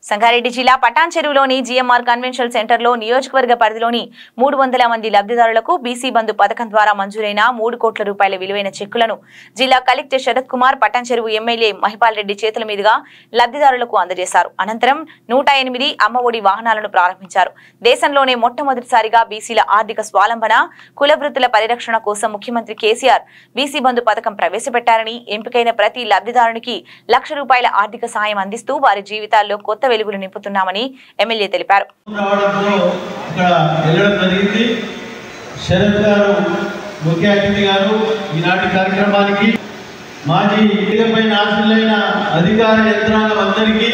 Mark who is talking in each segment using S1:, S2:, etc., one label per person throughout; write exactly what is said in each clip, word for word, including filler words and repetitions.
S1: సంగారెడ్డి జిల్లా Patan చెరువులోని GMR convention సెంటర్లో నియోజకవర్గ పరిధిలోని మూడు వందల మంది లబ్ధిదారులకు బీసీ బంధు పథకం ద్వారా మంజూరైన మూడు కోట్ల రూపాయల విలువైన చెక్కులను జిల్లా కలెక్టర్ శరత్ కుమార్ పటాన్ చెరువు ఎమ్మెల్యే మహిపాల్ రెడ్డి చేతుల మీదుగా లబ్ధిదారులకు అందజేశారు. అనంతరం నూట ఎనిమిది అమ్మఒడి వాహనాలను ప్రారంభించారు. దేశంలోనే మొట్టమొదటిసారిగా బీసీల ఆర్థిక స్వాలంబన, కుల వృత్తుల పరిరక్షణ కోసం ముఖ్యమంత్రి కేసీఆర్ బీసీ బంధు పథకం ప్రవేశపెట్టారని, ఎంపికైన ప్రతి లబ్ధిదారునికి లక్ష రూపాయల ఆర్థిక సాయం అందిస్తూ వారి జీవితాల్లో కొత్త వెలుగులు నింపుతున్నామని ఎమ్మెల్యే తెలిపారు.
S2: శరత్ గారు ముఖ్య అతిథి గారు ఈనాటి కార్యక్రమానికి మాజీ ఎన్నికపై ఆశలైన అధికార యంత్రాంగం అందరికీ,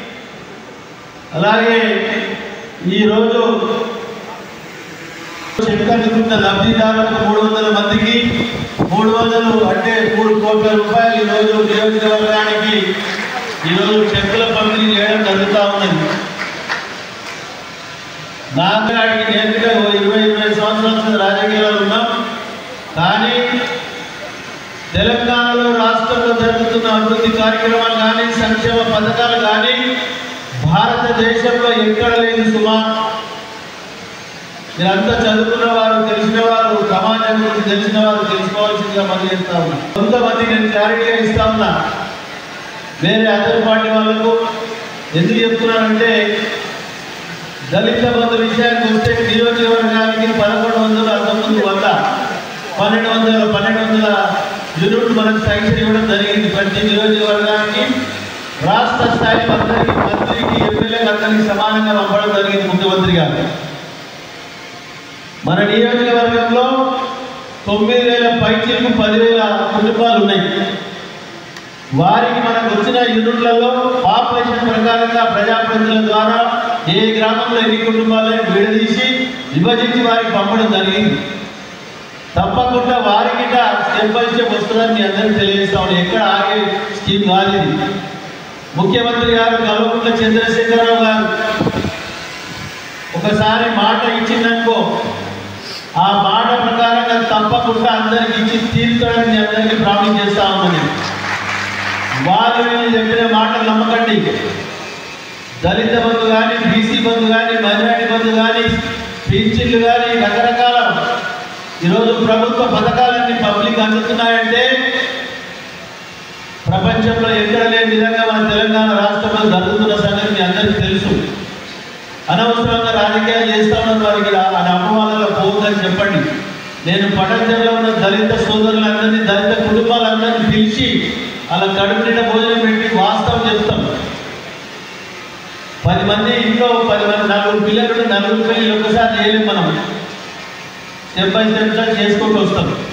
S2: అలాగే ఈరోజు చెక్ అందుకున్న లబ్ధిదారులకు మూడు వందల మందికి మూడు వందలు అంటే మూడు కోట్ల రూపాయలు ఈరోజు నియోజకవర్గానికి ఈరోజు చెక్కుల పంపిణీ చేయడం జరుగుతూ ఉన్నది. నాగాడికి నేరుగా ఇరవై ఇరవై సంవత్సరాల రాజకీయాలు ఉన్నాం, కానీ తెలంగాణలో రాష్ట్రంలో జరుగుతున్న అభివృద్ధి కార్యక్రమాలు కానీ, సంక్షేమ పథకాలు కానీ భారతదేశంలో ఎక్కడ లేదు సుమా. మీరంతా చదువుకున్న వారు, తెలిసిన వారు, సమాజం గురించి తెలిసిన వారు తెలుసుకోవాల్సిందిగా మనం చేస్తా ఉన్నా. కొంతమంది నేను క్లారిటీగా ఇస్తా ఉన్నా, వేరే అదర్ పార్టీ వాళ్ళకు ఎందుకు చెప్తున్నానంటే, దళిత బంధు విషయానికి వస్తే నియోజకవర్గానికి పదకొండు వందల అంతకుముందు వంద పన్నెండు వందల పన్నెండు వందల యూనిట్లు మనకు శాంక్షన్ ఇవ్వడం జరిగింది. ప్రతి నియోజకవర్గానికి రాష్ట్ర స్థాయి మంత్రికి మంత్రికి ఎమ్మెల్యేలకు అందరికీ సమానంగా పంపడం జరిగింది ముఖ్యమంత్రి గారు. మన నియోజకవర్గంలో తొమ్మిది వేల పైచీలకు పదివేల కుటుంబాలు ఉన్నాయి. వారికి మనకు వచ్చిన యూనిట్లలో పాపులేషన్ ప్రకారంగా ప్రజాప్రతినిధుల ద్వారా ఏ గ్రామంలో ఎన్ని కుటుంబాలను విడదీసి విభజించి వారికి పంపడం జరిగింది. తప్పకుండా వారికి స్టెప్ బై స్టెప్ వస్తుందని మీ అందరికీ తెలియజేస్తా ఉన్నాం. ఎక్కడ ఆగే స్కీమ్ కాదు ఇది. ముఖ్యమంత్రి గారు కల్వకుంట్ల చంద్రశేఖరరావు గారు ఒకసారి మాట ఇచ్చిందనుకో, ఆ మాట ప్రకారంగా తప్పకుండా అందరికి ఇచ్చి తీర్చడానికి మీ అందరికీ ప్రామిస్ చేస్తా ఉన్నాను. వాళ్ళు నేను చెప్పిన మాటలు నమ్మకండి. దళిత బంధు కానీ, బీసీ బంధు కానీ, మైనారిటీ బంధు కానీ, పింఛన్లు కానీ, రకరకాల ఈరోజు ప్రభుత్వ పథకాలన్నీ పబ్లిక్ అందుతున్నాయంటే ప్రపంచంలో ఎక్కడ లేని విధంగా మన తెలంగాణ రాష్ట్రంలో జరుగుతున్న సంగతి మీ అందరికీ తెలుసు. అనవసరంగా రాజకీయాలు చేస్తా ఉన్న వారికి అది అపవాదంలో పోతుందని చెప్పండి. నేను పట్టణంలో ఉన్న దళిత సోదరులందరినీ, దళిత కుటుంబాలందరినీ పిలిచి అలా కడుపు నిండా భోజనం పెట్టి వాస్తవం చెప్తాం. పది మంది ఇంట్లో పది మంది నలుగురు పిల్లలు నలుగురు పిల్లలు ఒకసారి చేయలేము. మనం స్టెప్ బై స్టెప్ చేసుకుంటూ వస్తాం.